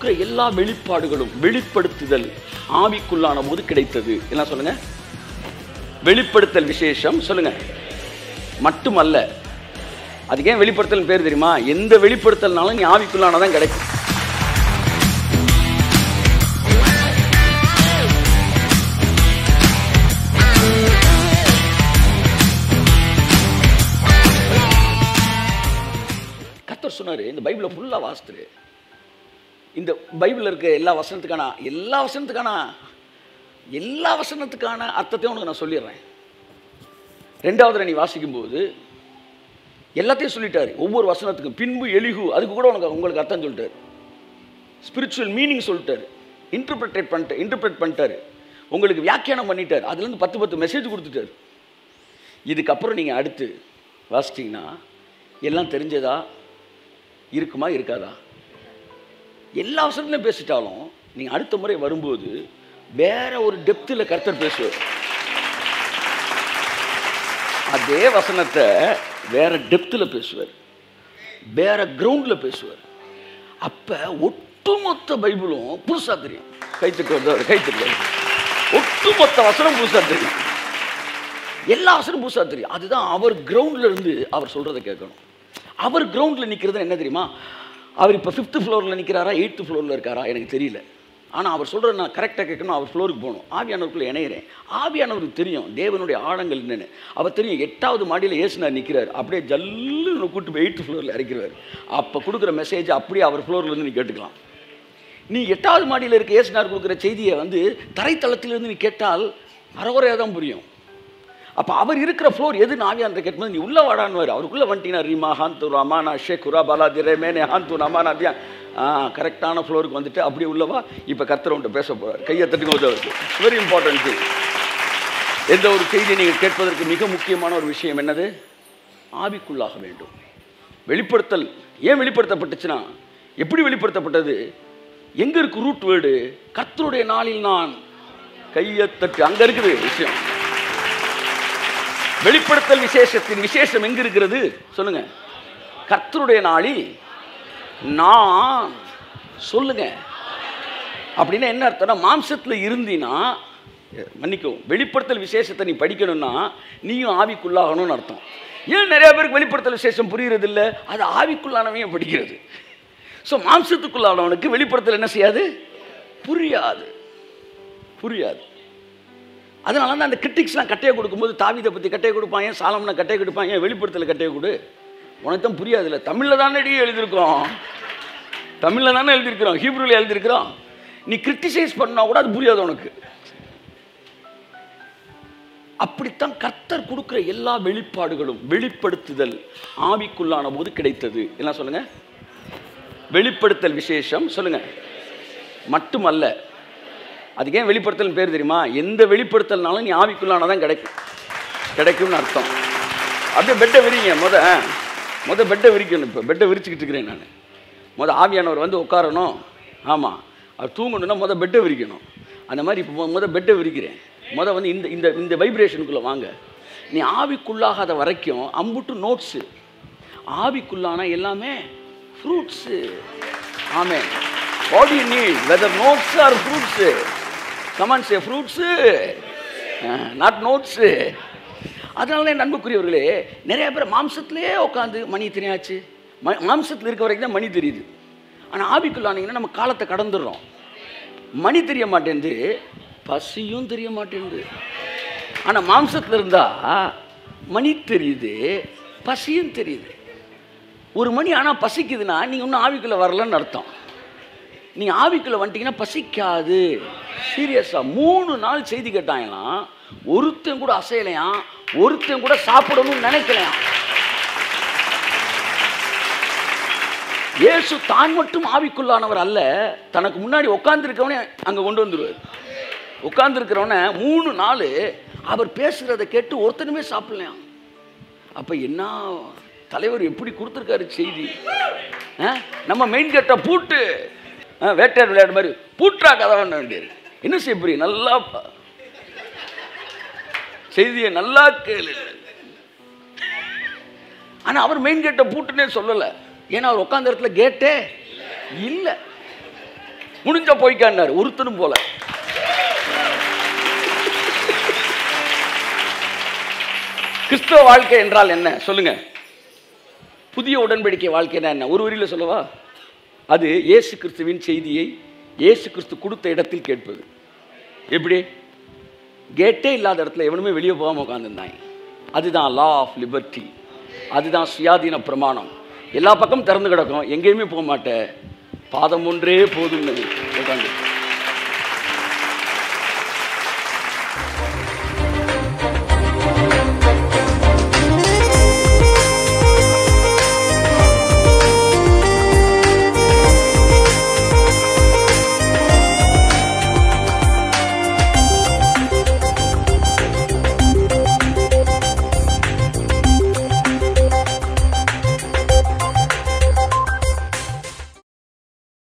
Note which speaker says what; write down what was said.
Speaker 1: கொடுக்கிற எல்லா வெளிப்பாடுகளும் வெளிப்படுத்துதல் ஆவிக்குள்ளான போது கிடைத்தது. என்ன சொல்லுங்க? வெளிப்படுத்தல் விசேஷம் சொல்லுங்க மட்டுமல்ல. அதுக்கு ஏன் வெளிப்படுத்தல் பேர் தெரியுமா? எந்த வெளிப்படுத்தல்னாலும் நீ ஆவிக்குள்ளானதான் கிடைக்கும். கர்த்தர் சொன்னாரு, இந்த பைபிளை ஃபுல்லா வாசித்துரு. இந்த பைபிள் இருக்க எல்லா வசனத்துக்கான அர்த்தத்தையும் உனக்கு நான் சொல்லிடுறேன். ரெண்டாவது நீ வாசிக்கும் போது எல்லாத்தையும் சொல்லிட்டாரு. ஒவ்வொரு வசனத்துக்கும் பின்பு எலிகு அதுக்கு கூட உங்களுக்கு அர்த்தம் சொல்லிட்டாரு. ஸ்பிரிச்சுவல் மீனிங் சொல்லிட்டாரு. இன்டர்பிரட் பண்ணிட்டாரு. உங்களுக்கு வியாக்கியானம் பண்ணிட்டாரு. அதுலேருந்து 10 மெசேஜ் கொடுத்துட்டாரு. இதுக்கப்புறம் நீங்கள் அடுத்து வாசிச்சிங்கன்னா எல்லாம் தெரிஞ்சதா இருக்குமா இருக்காதா? எல்லா வசனத்துலையும் பேசிட்டாலும் நீங்கள் அடுத்த முறை வரும்போது வேற ஒரு டெப்த்தில் கர்த்தர் பேசுவார். அதே வசனத்தை வேற டெப்த்தில் பேசுவார், வேற கிரவுண்டில் பேசுவார். அப்போ ஒட்டுமொத்த பைபிளும் புதுசாக தெரியும். கைத்துக்கு ஒட்டுமொத்த வசனம் புதுசாக தெரியும். எல்லா வசனம் புதுசாக தெரியும். அதுதான் அவர் கிரவுண்டில் இருந்து அவர் சொல்கிறத கேட்கணும். அவர் கிரவுண்டில் நிற்கிறது என்ன தெரியுமா? அவர் இப்போ 5th ஃப்ளோரில் நிற்கிறாரா 8th ஃப்ளோரில் இருக்காரா எனக்கு தெரியல. ஆனால் அவர் சொல்கிற நான் கரெக்டாக கேட்கணும். அவர் ஃப்ளோருக்கு போகணும். ஆவியானவருக்குள்ளே இணைகிறேன். ஆவியானவருக்கு தெரியும் தேவனுடைய ஆழங்கள் என்னென்னு. அவர் தெரியும் 8வது மாடியில் ஏசுனார் நிற்கிறார். அப்படியே ஜல்லுன்னு கூட்டு போய் 8th ஃப்ளோரில் இறக்கிறார். அப்போ கொடுக்குற மெசேஜ் அப்படியே அவர் ஃப்ளோர்லேருந்து நீ கேட்டுக்கலாம். நீ 8வது மாடியில் இருக்க ஏசுனார் கொடுக்குற செய்தியை தரைத்தளத்திலிருந்து நீ கேட்டால் அறகுறையாக தான் புரியும். அப்போ அவர் இருக்கிற ஃப்ளோர் எதுன்னு ஆவியானவரை கேட்கும்போது நீ உள்ளே வாடான்னு அவருக்குள்ளே வந்துட்டீங்கன்னா ரீமா ஹாந்து ராமானா ஷேகுரா பாலாதிரே மேனே ஹாந்து ராமானா தியா கரெக்டான ஃப்ளோருக்கு வந்துட்டு அப்படியே உள்ளவா. இப்போ கர்த்தர் உன்ட்ட பேச போகிறார். கையை தட்டுங்க. அவருக்கு வெரி இம்பார்ட்டன்ட் திங். எந்த ஒரு செய்தியை நீங்கள் கேட்பதற்கு மிக முக்கியமான ஒரு விஷயம் என்னது? ஆவிக்குள்ளாக வேண்டும். வெளிப்படுத்தல் ஏன் வெளிப்படுத்தப்பட்டுச்சுன்னா, எப்படி வெளிப்படுத்தப்பட்டது? எங்கே இருக்கு ரூட் வேர்டு? கர்த்தருடைய நாளில் நான் கையை தட்டு, அங்கே இருக்குது விஷயம். வெளிப்படுத்தல் விசேஷத்தின் விசேஷம் எங்க இருக்கிறது சொல்லுங்க? கர்த்தருடைய நாளில் நான் சொல்லுங்க. அப்படின்னா என்ன அர்த்தம்னா, மாம்சத்தில் இருந்தினா மன்னிக்கும், வெளிப்படுத்தல் விசேஷத்தை நீ படிக்கணும்னா நீயும் ஆவிக்குள்ளாகணும்னு அர்த்தம். ஏன் நிறைய பேருக்கு வெளிப்படுத்தல் விசேஷம் புரிகிறது இல்லை? அது ஆவிக்குள்ளானவையும் படிக்கிறது. ஸோ மாம்சத்துக்குள்ளானவனுக்கு வெளிப்படுத்தல் என்ன செய்யாது? புரியாது. அதனால தான் அந்த கிரிட்டிக்ஸ்லாம் கட்டையை கொடுக்கும்போது தாவீதை பற்றி கட்டையை கொடுப்பாங்க, சாலமனை கட்டையை கொடுப்பாங்க, வெளிப்படுத்தல கட்டையை கொடு. உனக்கு தான் புரியாது இல்லை. தமிழில் தானே எழுதியிருக்கிறோம், ஹீப்ரூவில் எழுதியிருக்கிறோம். நீ கிரிட்டிசைஸ் பண்ணால் கூட அது புரியாது உனக்கு. அப்படித்தான் கர்த்தர் கொடுக்குற எல்லா வெளிப்பாடுகளும் வெளிப்படுத்துதல் ஆவிக்குள்ளான போது கிடைத்தது. என்ன சொல்லுங்க? வெளிப்படுத்தல் விசேஷம் சொல்லுங்க மட்டுமல்ல. அதுக்கு ஏன் வெளிப்படுத்தல் பேர் தெரியுமா? எந்த வெளிப்படுத்தல்னாலும் நீ ஆவிக்குள்ளானதான் கிடைக்கும்னு அர்த்தம். அப்படியே பெட்டை விரிங்க. முத பெட்டை விரிக்கணும். இப்போ பெட்டை விரிச்சுக்கிட்டு இருக்கிறேன் நான். ஆவியானவர் உட்காரணும். ஆமாம், அவர் தூங்கணும்னா பெட்டை விரிக்கணும். அந்த மாதிரி இப்போ பெட்டை விரிக்கிறேன். இந்த வைப்ரேஷனுக்குள்ளே வாங்க. நீ ஆவிக்குள்ளாகாத வரைக்கும் அம்புட்டு நோட்ஸு, ஆவிக்குள்ளான எல்லாமே fruits. Amen. What do you need? Whether notes or fruits? Come on, say fruits, not notes. அதனால தான் நண்புக்குரியவர்களே, நிறைய பேர் மாம்சத்திலே உட்காந்து மணி தெரியாச்சு. மாம்சத்தில் இருக்க வரைக்கும் தான் மணி தெரியுது. ஆனால் ஆவிக்குள்ளானீங்கன்னா நம்ம காலத்தை கடந்துடுறோம். மணி தெரிய மாட்டேங்குது, பசியும் தெரிய மாட்டேங்குது. ஆனால் மாம்சத்தில் இருந்தால் மணி தெரியுது, பசியும் தெரியுது. ஒரு மணி ஆனால் பசிக்குதுன்னா நீங்கள் இன்னும் ஆவிக்குள்ளே வரலன்னு அர்த்தம். நீங்கள் ஆவிக்குள்ளே வந்துட்டீங்கன்னா பசிக்காது. சீரியஸாக 3 நாள் செய்தி கேட்டாங்களாம், ஒருத்தன் கூட அசையலையாம், ஒருத்தன் கூட சாப்பிடணும்னு நினைக்கலையாம். இயேசு தான் மட்டும் ஆவிக்குள்ளானவர் அல்ல, தனக்கு முன்னாடி உட்கார்ந்துருக்கவனே அங்கே கொண்டு வந்துடுவார். உட்கார்ந்துருக்கிறவனை 3 நாள் அவர் பேசுகிறத கேட்டு ஒருத்தனுமே சாப்பிடலையாம். அப்போ என்ன தலைவர் எப்படி கொடுத்துருக்காரு செய்தி. நம்ம மெயின் கேட்டை பூட்டு, வேட்டையாடு விளையாடு மாதிரி பூட்டா கதை பண்ண வேண்டியது. என்ன செய்ய புரியும்? நல்லா செய்தியை நல்லா கேளு. ஆனால் அவர் மெயின் கேட்டை பூட்டுன்னே சொல்லலை. ஏன்னா அவர் உட்காந்த இடத்துல கேட்டே இல்லை. முடிஞ்ச போய்க்கான்னாரு. ஒருத்தனும் போல. கிறிஸ்தவ வாழ்க்கை என்றால் என்ன சொல்லுங்க? புதிய உடன்படிக்கை வாழ்க்கைனா என்ன? ஒரு வரியில சொல்லவா? அது இயேசு கிறிஸ்துவின் செய்தியை இயேசு கிறிஸ்து கொடுத்த இடத்தில் கேட்பது. எப்படி? கேட்டே இல்லாத இடத்துல எவனுமே வெளியே போகாம உட்காந்துருந்தாங்க. அதுதான் லா ஆஃப் லிபர்ட்டி. அதுதான் சுயாதீன பிரமாணம். எல்லா பக்கமும் திறந்து கிடக்கும், எங்கேயுமே போக மாட்டேன், பாதம் ஒன்றே போதும் உட்காந்து.